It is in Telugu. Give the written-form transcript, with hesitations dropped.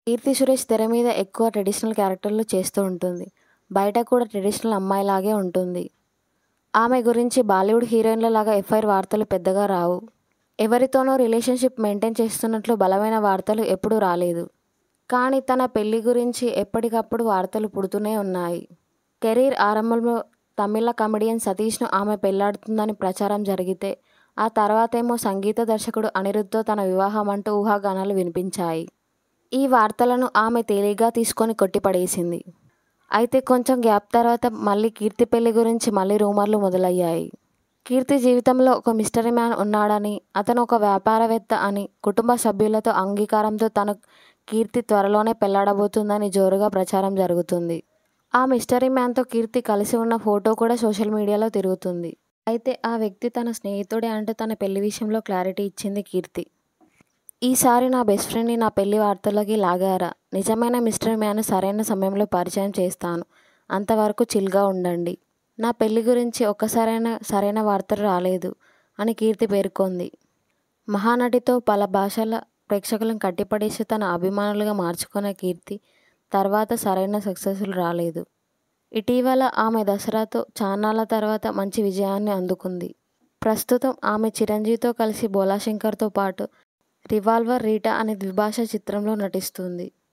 కీర్తి సురేష్ తెర మీద ఎక్కువ ట్రెడిషనల్ క్యారెక్టర్లు చేస్తూ ఉంటుంది. బయట కూడా ట్రెడిషనల్ అమ్మాయిలాగే ఉంటుంది. ఆమె గురించి బాలీవుడ్ హీరోయిన్లలాగా ఎఫ్ఐఆర్ వార్తలు పెద్దగా రావు. ఎవరితోనో రిలేషన్షిప్ మెయింటైన్ చేస్తున్నట్లు బలమైన వార్తలు ఎప్పుడూ రాలేదు. కానీ తన పెళ్లి గురించి ఎప్పటికప్పుడు వార్తలు పుడుతూనే ఉన్నాయి. కెరీర్ ఆరంభంలో తమిళ కమెడియన్ సతీష్ను ఆమె పెళ్లాడుతుందని ప్రచారం జరిగితే, ఆ తర్వాతేమో సంగీత దర్శకుడు అనిరుధ్తో తన వివాహం అంటూ ఊహాగానాలు వినిపించాయి. ఈ వార్తలను ఆమె తేలిగ్గా తీసుకొని కొట్టిపడేసింది. అయితే కొంచెం గ్యాప్ తర్వాత మళ్ళీ కీర్తి పెళ్లి గురించి మళ్ళీ రూమర్లు మొదలయ్యాయి. కీర్తి జీవితంలో ఒక మిస్టరీ మ్యాన్ ఉన్నాడని, అతను ఒక వ్యాపారవేత్త అని, కుటుంబ సభ్యులతో అంగీకారంతో తను కీర్తి త్వరలోనే పెళ్లాడబోతుందని జోరుగా ప్రచారం జరుగుతుంది. ఆ మిస్టరీ మ్యాన్తో కీర్తి కలిసి ఉన్న ఫోటో కూడా సోషల్ మీడియాలో తిరుగుతుంది. అయితే ఆ వ్యక్తి తన స్నేహితుడే అంటూ తన పెళ్లి విషయంలో క్లారిటీ ఇచ్చింది కీర్తి. ఈసారి నా బెస్ట్ ఫ్రెండ్ని నా పెళ్లి వార్తల్లోకి లాగారా? నిజమైన మిస్టరీ మ్యాన్ సరైన సమయంలో పరిచయం చేస్తాను. అంతవరకు చిల్గా ఉండండి. నా పెళ్లి గురించి ఒక్కసారైనా సరైన వార్తలు రాలేదు అని కీర్తి పేర్కొంది. మహానటితో పలు భాషల ప్రేక్షకులను కట్టిపడేసి తన అభిమానులుగా మార్చుకున్న కీర్తి తర్వాత సరైన సక్సెస్లు రాలేదు. ఇటీవల ఆమె దసరాతో చాన్నాళ్ల తర్వాత మంచి విజయాన్ని అందుకుంది. ప్రస్తుతం ఆమె చిరంజీవితో కలిసి బోలాశంకర్తో పాటు రివాల్వర్ రీటా అనే ద్విభాషా చిత్రంలో నటిస్తుంది.